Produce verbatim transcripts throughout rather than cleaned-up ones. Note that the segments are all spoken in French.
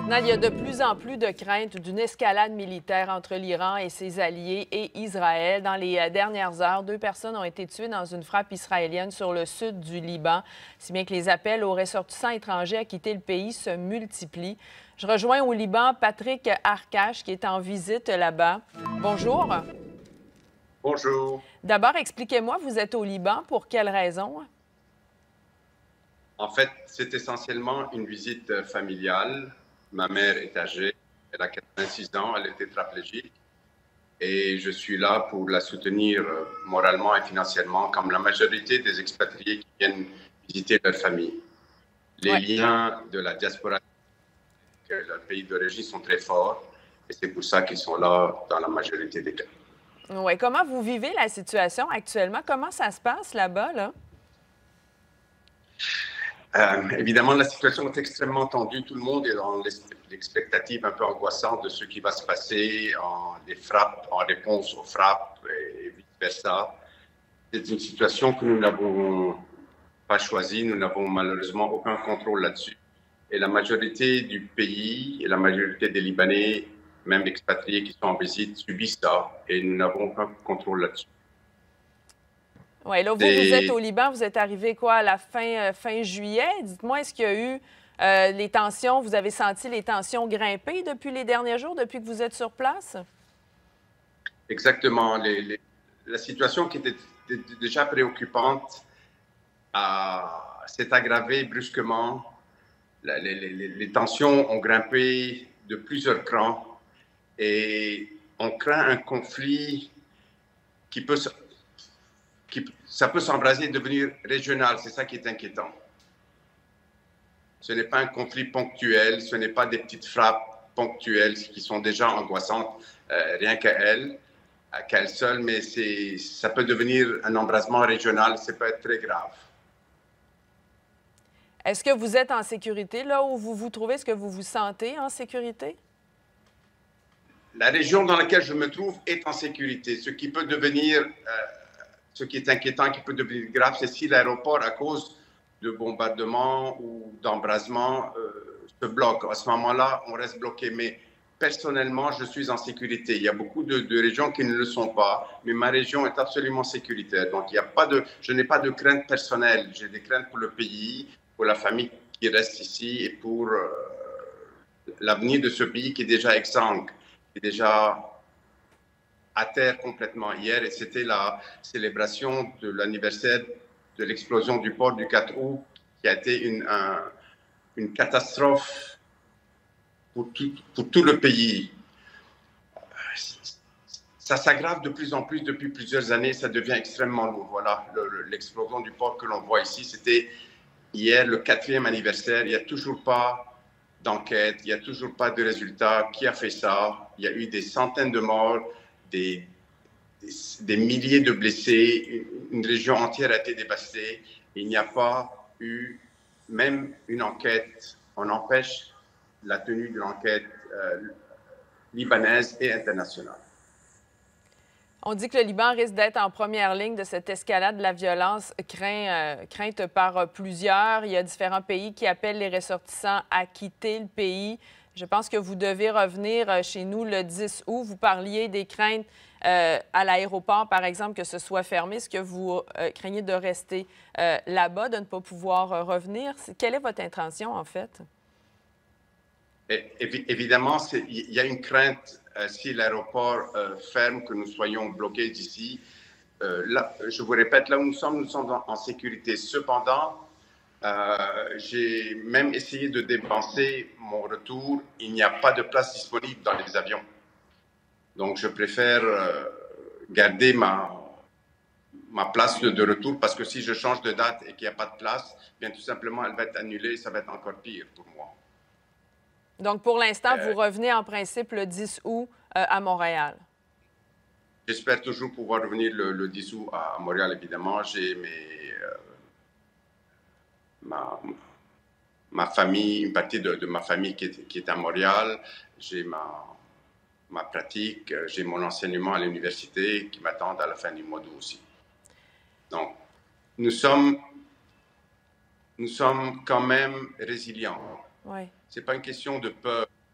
Maintenant, il y a de plus en plus de craintes d'une escalade militaire entre l'Iran et ses alliés et Israël. Dans les dernières heures, deux personnes ont été tuées dans une frappe israélienne sur le sud du Liban, si bien que les appels aux ressortissants étrangers à quitter le pays se multiplient. Je rejoins au Liban Patrick Arkache, qui est en visite là-bas. Bonjour. Bonjour. D'abord, expliquez-moi, vous êtes au Liban, pour quelle raison? En fait, c'est essentiellement une visite familiale. Ma mère est âgée, elle a quatre-vingt-six ans, elle est tétraplégique et je suis là pour la soutenir moralement et financièrement, comme la majorité des expatriés qui viennent visiter leur famille. Les ouais. liens de la diaspora avec leur pays d'origine sont très forts et c'est pour ça qu'ils sont là dans la majorité des cas. Oui. Comment vous vivez la situation actuellement? Comment ça se passe là-bas, là? Euh, évidemment, la situation est extrêmement tendue. Tout le monde est dans l'expectative un peu angoissante de ce qui va se passer, en des frappes, en réponse aux frappes et vice-versa. C'est une situation que nous n'avons pas choisie. Nous n'avons malheureusement aucun contrôle là-dessus. Et la majorité du pays et la majorité des Libanais, même expatriés qui sont en visite, subissent ça. Et nous n'avons aucun contrôle là-dessus. Oui, là, vous, vous êtes au Liban, vous êtes arrivé quoi, à la fin, euh, fin juillet? Dites-moi, est-ce qu'il y a eu euh, les tensions, vous avez senti les tensions grimper depuis les derniers jours, depuis que vous êtes sur place? Exactement. Les, les, la situation qui était déjà préoccupante s'est aggravée brusquement. La, les, les, les tensions ont grimpé de plusieurs crans et on craint un conflit qui peut se Qui, ça peut s'embraser et devenir régional. C'est ça qui est inquiétant. Ce n'est pas un conflit ponctuel, ce n'est pas des petites frappes ponctuelles qui sont déjà angoissantes, euh, rien qu'à elles, qu'à elles seules, mais ça peut devenir un embrasement régional, ça peut être très grave. Est-ce que vous êtes en sécurité là où vous vous trouvez? Est-ce que vous vous sentez en sécurité? La région dans laquelle je me trouve est en sécurité. Ce qui peut devenir... Euh, Ce qui est inquiétant, qui peut devenir grave, c'est si l'aéroport, à cause de bombardements ou d'embrasement, euh, se bloque. À ce moment-là, on reste bloqué. Mais personnellement, je suis en sécurité. Il y a beaucoup de, de régions qui ne le sont pas, mais ma région est absolument sécuritaire. Donc, il y a pas de, je n'ai pas de crainte personnelle. J'ai des craintes pour le pays, pour la famille qui reste ici et pour euh, l'avenir de ce pays qui est déjà exsangue, qui est déjà à terre complètement hier, et c'était la célébration de l'anniversaire de l'explosion du port du quatre août, qui a été une, un, une catastrophe pour tout, pour tout le pays. Ça s'aggrave de plus en plus depuis plusieurs années, ça devient extrêmement lourd. Voilà, l'explosion du port que l'on voit ici, c'était hier le quatrième anniversaire, il n'y a toujours pas d'enquête, il n'y a toujours pas de résultat. Qui a fait ça? Il y a eu des centaines de morts, Des, des, des milliers de blessés, une région entière a été dévastée. Il n'y a pas eu même une enquête. On empêche la tenue de l'enquête euh, libanaise et internationale. On dit que le Liban risque d'être en première ligne de cette escalade de la violence craint, euh, crainte par plusieurs. Il y a différents pays qui appellent les ressortissants à quitter le pays. Je pense que vous devez revenir chez nous le dix août. Vous parliez des craintes euh, à l'aéroport, par exemple, que ce soit fermé. Est-ce que vous euh, craignez de rester euh, là-bas, de ne pas pouvoir euh, revenir? Quelle est votre intention, en fait? Et, évidemment, il y a une crainte euh, si l'aéroport euh, ferme, que nous soyons bloqués d'ici. Euh, là, je vous répète, là où nous sommes, nous sommes en, en sécurité. Cependant, Euh, j'ai même essayé de dépenser mon retour. Il n'y a pas de place disponible dans les avions. Donc, je préfère euh, garder ma, ma place de, de retour parce que si je change de date et qu'il n'y a pas de place, bien tout simplement, elle va être annulée et ça va être encore pire pour moi. Donc, pour l'instant, euh, vous revenez en principe le dix août euh, à Montréal? J'espère toujours pouvoir revenir le, le dix août à Montréal, évidemment. J'ai mes... Euh, Ma, ma famille, une partie de, de ma famille qui est, qui est à Montréal. J'ai ma, ma pratique, j'ai mon enseignement à l'université qui m'attendent à la fin du mois d'août aussi. Donc, nous sommes, nous sommes quand même résilients. Oui. Ce n'est pas une question de peur.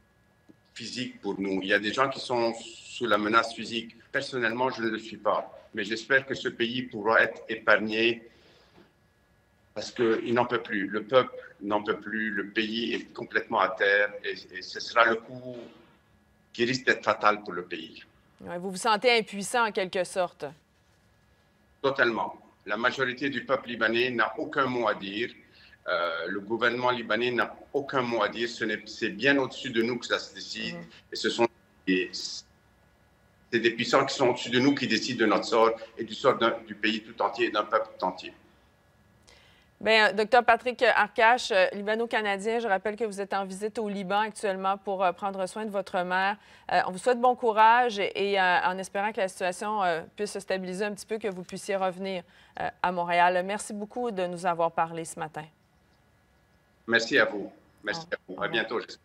physique pour nous. Il y a des gens qui sont sous la menace physique. Personnellement, je ne le suis pas. Mais j'espère que ce pays pourra être épargné parce qu'il n'en peut plus. Le peuple n'en peut plus. Le pays est complètement à terre et, et ce sera le coup qui risque d'être fatal pour le pays. Ouais, vous vous sentez impuissant en quelque sorte? Totalement. La majorité du peuple libanais n'a aucun mot à dire. Euh, le gouvernement libanais n'a aucun mot à dire. C'est bien au-dessus de nous que ça se décide. Mm-hmm. Et ce sont des, des puissants qui sont au-dessus de nous qui décident de notre sort et du sort du pays tout entier et d'un peuple tout entier. Bien, docteur Patrick Arkache, libano-canadien, je rappelle que vous êtes en visite au Liban actuellement pour euh, prendre soin de votre mère. Euh, on vous souhaite bon courage et, et euh, en espérant que la situation euh, puisse se stabiliser un petit peu, que vous puissiez revenir euh, à Montréal. Merci beaucoup de nous avoir parlé ce matin. Merci à vous. Merci à vous. À bientôt, j'espère.